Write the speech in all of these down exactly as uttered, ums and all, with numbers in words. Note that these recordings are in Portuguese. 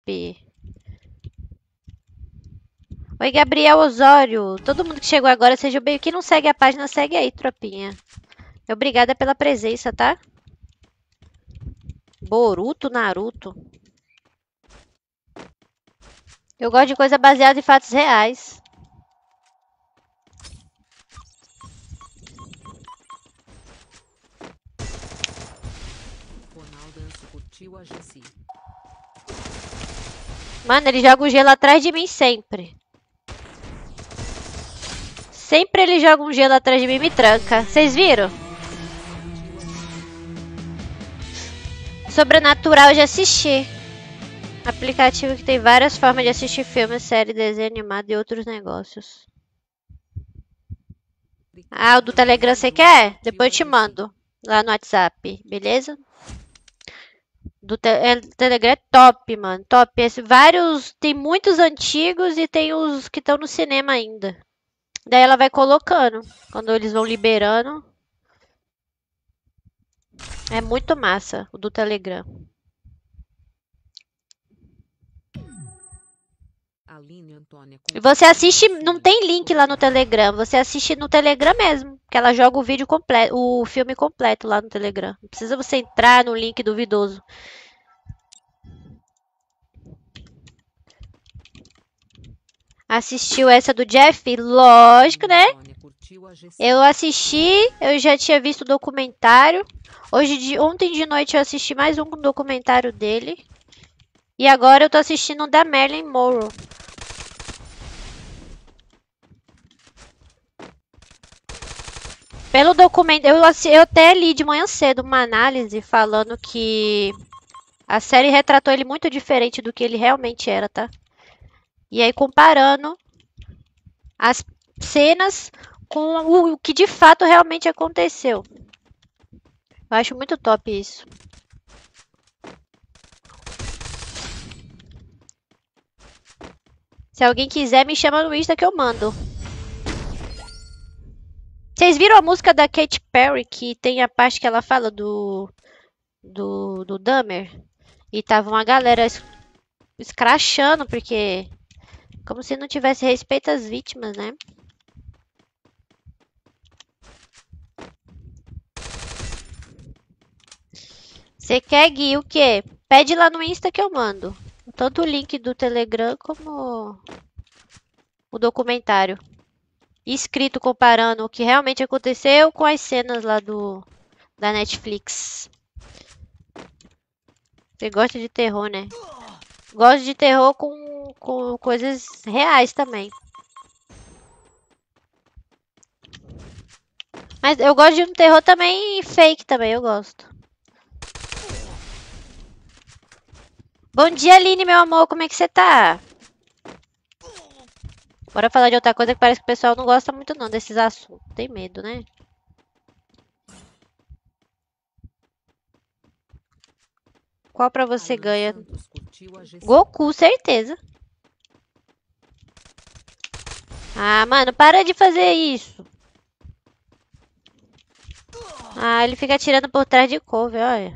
Oi, Gabriel Osório. Todo mundo que chegou agora, seja bem. Quem não segue a página, segue aí, tropinha. Obrigada pela presença, tá? Boruto, Naruto. Eu gosto de coisa baseada em fatos reais. Mano, ele joga o gelo atrás de mim sempre. Sempre ele joga um gelo atrás de mim e me tranca. Vocês viram? Sobrenatural eu já assisti. Aplicativo que tem várias formas de assistir filme, série, desenho animado e outros negócios. Ah, o do Telegram você quer? Depois eu te mando lá no WhatsApp, beleza? Do te é, Telegram é top, mano. Top. Esse, vários. Tem muitos antigos e tem os que estão no cinema ainda. Daí ela vai colocando. Quando eles vão liberando. É muito massa o do Telegram. E você assiste, não tem link lá no Telegram, você assiste no Telegram mesmo, que ela joga o vídeo completo, o filme completo lá no Telegram. Não precisa você entrar no link duvidoso. Assistiu essa do Jeff? Lógico, né? Eu assisti, eu já tinha visto o documentário. Hoje de, ontem de noite eu assisti mais um documentário dele. E agora eu tô assistindo o da Marilyn Monroe. Pelo documento, eu, eu até li de manhã cedo uma análise falando que a série retratou ele muito diferente do que ele realmente era, tá? E aí comparando as cenas com o que de fato realmente aconteceu. Eu acho muito top isso. Se alguém quiser, me chama no Insta que eu mando. Vocês viram a música da Katy Perry, que tem a parte que ela fala do do, do Dahmer? E tava uma galera es- escrachando, porque como se não tivesse respeito às vítimas, né? Você quer, Gui, o quê? Pede lá no Insta que eu mando. Tanto o link do Telegram como o documentário. Escrito comparando o que realmente aconteceu com as cenas lá do da Netflix. Você gosta de terror, né? Gosto de terror com, com coisas reais também. Mas eu gosto de um terror também fake também, eu gosto. Bom dia, Aline, meu amor, como é que você tá? Bora falar de outra coisa que parece que o pessoal não gosta muito não desses assuntos. Tem medo, né? Qual pra você ganha? Goku, certeza. Ah, mano, para de fazer isso. Ah, ele fica atirando por trás de couve, olha.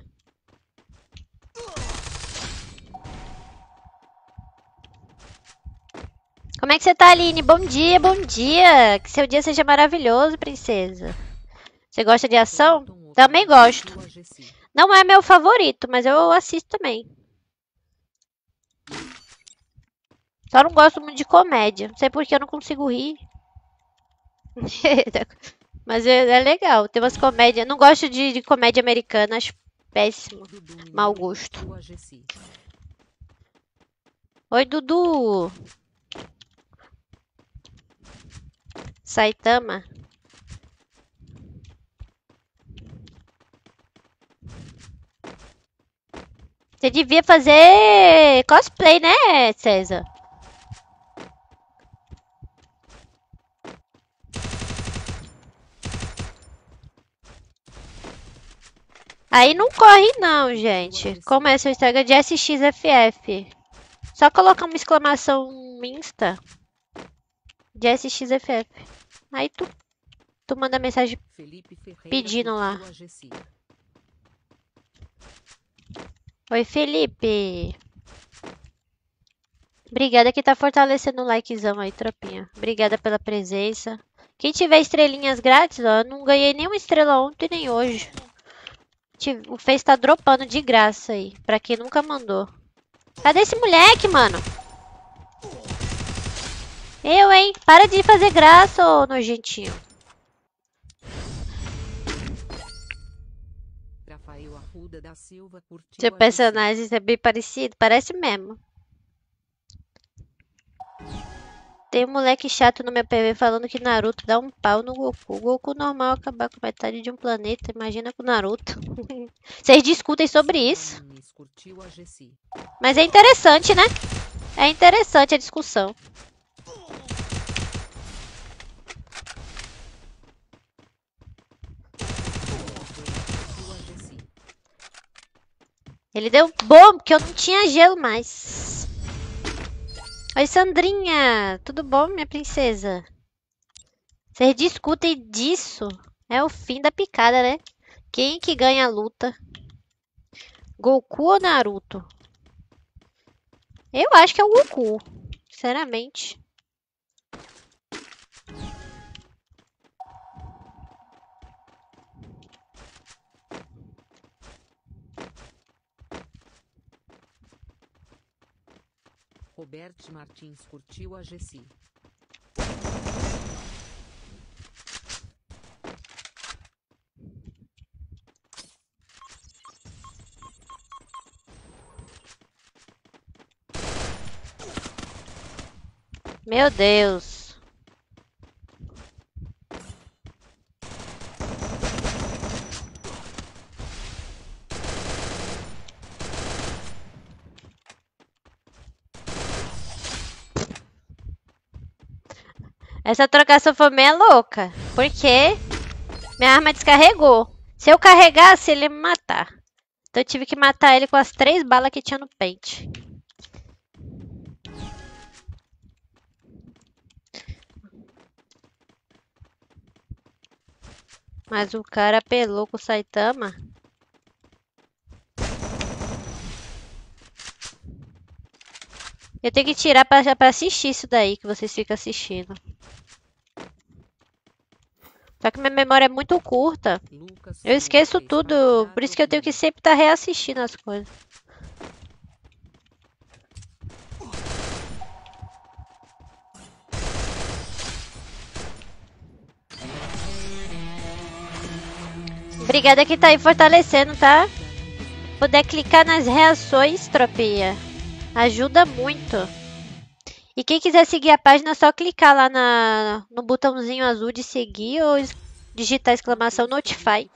Como é que você tá, Aline? Bom dia, bom dia. Que seu dia seja maravilhoso, princesa. Você gosta de ação? Também gosto. Não é meu favorito, mas eu assisto também. Só não gosto muito de comédia. Não sei porque eu não consigo rir. Mas é, é legal. Tem umas comédias. Não gosto de, de comédia americana. Acho péssimo. Mau gosto. Oi, Dudu. Saitama. Você devia fazer cosplay, né, César? Aí não corre não, gente. Como é seu Instagram de S X F F? Só colocar uma exclamação Insta de S X F F. Aí tu, tu manda mensagem pedindo lá. Oi, Felipe. Obrigada que tá fortalecendo o likezão aí, tropinha. Obrigada pela presença. Quem tiver estrelinhas grátis, ó, eu não ganhei nenhuma estrela ontem nem hoje. O Face tá dropando de graça aí, pra quem nunca mandou. Cadê esse moleque, mano? Eu, hein? Para de fazer graça, ô nojentinho. Seu personagem é bem parecido? Parece mesmo. Tem um moleque chato no meu P V falando que Naruto dá um pau no Goku. O Goku normal acabar com metade de um planeta. Imagina com Naruto. Vocês discutem sobre isso. Mas é interessante, né? É interessante a discussão. Ele deu bom, porque eu não tinha gelo mais. Oi, Sandrinha. Tudo bom, minha princesa? Vocês discutem disso? É o fim da picada, né? Quem que ganha a luta? Goku ou Naruto? Eu acho que é o Goku. Sinceramente. Robert Martins curtiu a Jessi. Meu Deus. Essa trocação foi meio louca. Porque minha arma descarregou. Se eu carregasse, ele ia me matar. Então eu tive que matar ele com as três balas que tinha no pente. Mas o cara apelou com o Saitama. Eu tenho que tirar pra, pra assistir isso daí que vocês ficam assistindo. Só que minha memória é muito curta. Eu esqueço tudo. Por isso que eu tenho que sempre estar reassistindo as coisas. Obrigada que tá aí fortalecendo, tá? Puder clicar nas reações, tropinha. Ajuda muito. E quem quiser seguir a página, é só clicar lá na, no botãozinho azul de seguir ou digitar exclamação Notify.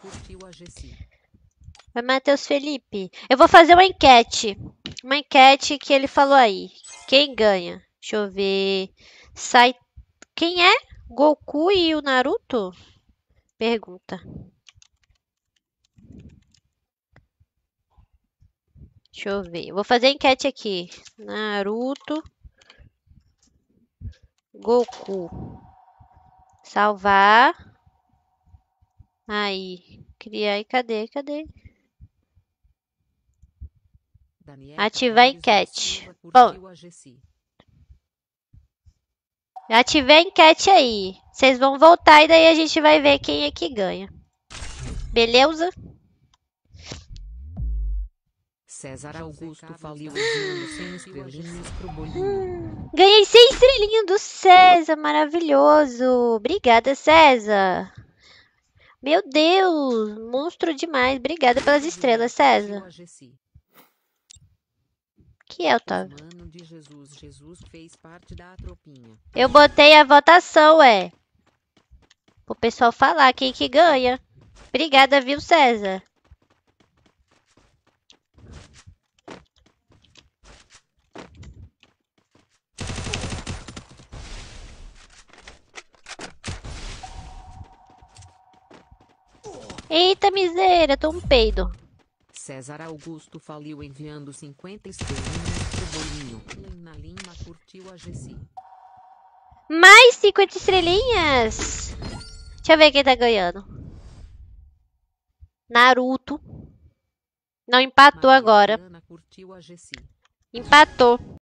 Vai, Matheus Felipe. Eu vou fazer uma enquete. Uma enquete que ele falou aí. Quem ganha? Deixa eu ver. Sai... Quem é? Goku e o Naruto? Pergunta. Deixa eu ver. Eu vou fazer a enquete aqui. Naruto. Goku. Salvar. Aí. Criar e cadê? Cadê? Ativar a enquete. Bom. Ativei a enquete aí. Vocês vão voltar e daí a gente vai ver quem é que ganha. Beleza? César Augusto faliu enviando cem estrelinhas pro bolinho. Hum, ganhei cem estrelinhas do César, maravilhoso. Obrigada, César. Meu Deus, monstro demais. Obrigada pelas estrelas, César. Que é, Otávio? Eu botei a votação, é. Pro pessoal falar quem que ganha. Obrigada, viu, César? Eita, miséria, tô um peido. César Augusto faliu enviando cinquenta estrelinhas pro bolinho. Lena Lima curtiu a Jessi. Mais cinquenta estrelinhas. Deixa eu ver quem tá ganhando. Naruto. Não, empatou agora. Empatou.